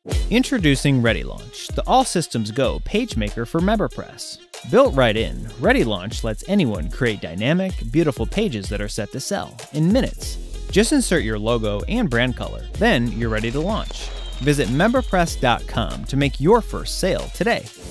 Introducing ReadyLaunch, the all-systems-go pagemaker for MemberPress. Built right in, ReadyLaunch lets anyone create dynamic, beautiful pages that are set to sell in minutes. Just insert your logo and brand color, then you're ready to launch. Visit MemberPress.com to make your first sale today.